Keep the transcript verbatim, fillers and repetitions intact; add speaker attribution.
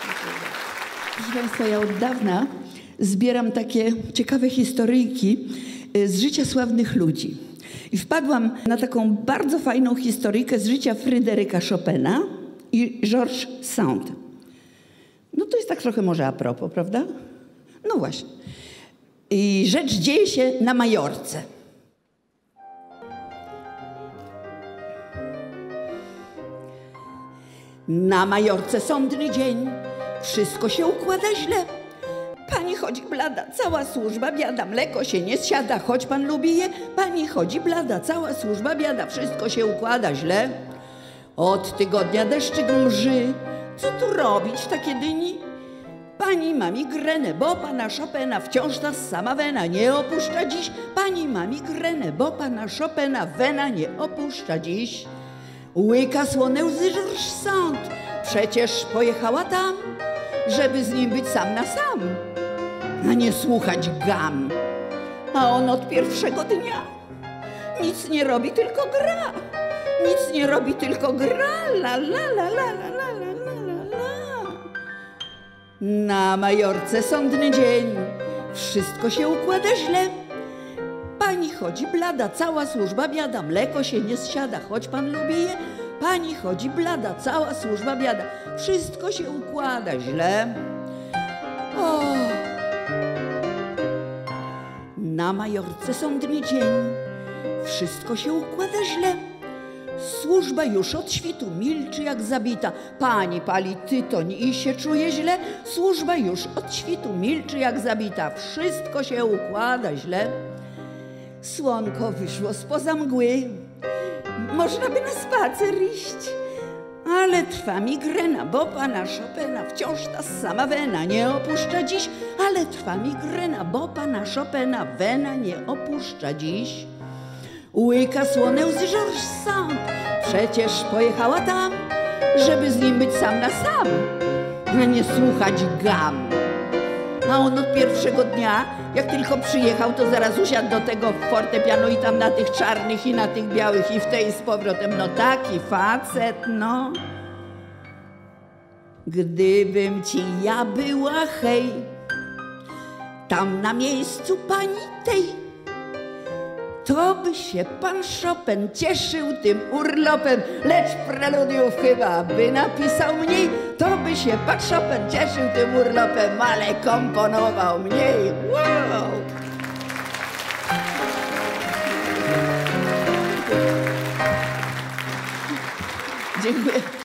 Speaker 1: Proszę Państwa, ja od dawna zbieram takie ciekawe historyjki z życia sławnych ludzi. I wpadłam na taką bardzo fajną historyjkę z życia Fryderyka Chopina i Georges Sand. No to jest tak trochę może a propos, prawda? No właśnie. I rzecz dzieje się na Majorce. Na Majorce sądny dzień, wszystko się układa źle. Pani chodzi blada, cała służba biada, mleko się nie zsiada, choć pan lubi je. Pani chodzi blada, cała służba biada, wszystko się układa źle. Od tygodnia deszczyk mrzy, co tu robić w takie dni? Pani ma migrenę, bo pana Chopina wciąż ta sama wena nie opuszcza dziś. Pani ma migrenę, bo pana Chopina wena nie opuszcza dziś. Łyka słone łzy Georges Sand, przecież pojechała tam, żeby z nim być sam na sam, a nie słuchać gam. A on od pierwszego dnia nic nie robi, tylko gra. Nic nie robi, tylko gra. La, la, la, la, la, la, la, la, la. Na Majorce sądny dzień, wszystko się układa źle. Pani chodzi blada, cała służba biada, mleko się nie zsiada, choć pan lubi je. Pani chodzi blada, cała służba biada, wszystko się układa źle. O! Na Majorce sądny dzień, wszystko się układa źle. Służba już od świtu milczy jak zabita. Pani pali tytoń i się czuje źle. Służba już od świtu milczy jak zabita. Wszystko się układa źle. Słonko wyszło spoza mgły. Można by na spacer iść, ale trwa migrena, bo pana Chopina wciąż ta sama wena nie opuszcza dziś. Ale trwa migrena, bo pana Chopina wena nie opuszcza dziś. Łyka słone łzy Georges Sand, przecież pojechała tam, żeby z nim być sam na sam, a nie słuchać gam. A on od pierwszego dnia, jak tylko przyjechał, to zaraz usiadł do tego fortepianu i tam na tych czarnych i na tych białych i w tej z powrotem. No taki facet, no. Gdybym ci ja była, hej, tam na miejscu pani tej, to by się pan Chopin cieszył tym urlopem, lecz preludiów chyba by napisał mniej. To by się pan Chopin cieszył tym urlopem, ale komponował mniej. Wow! Dziękuję.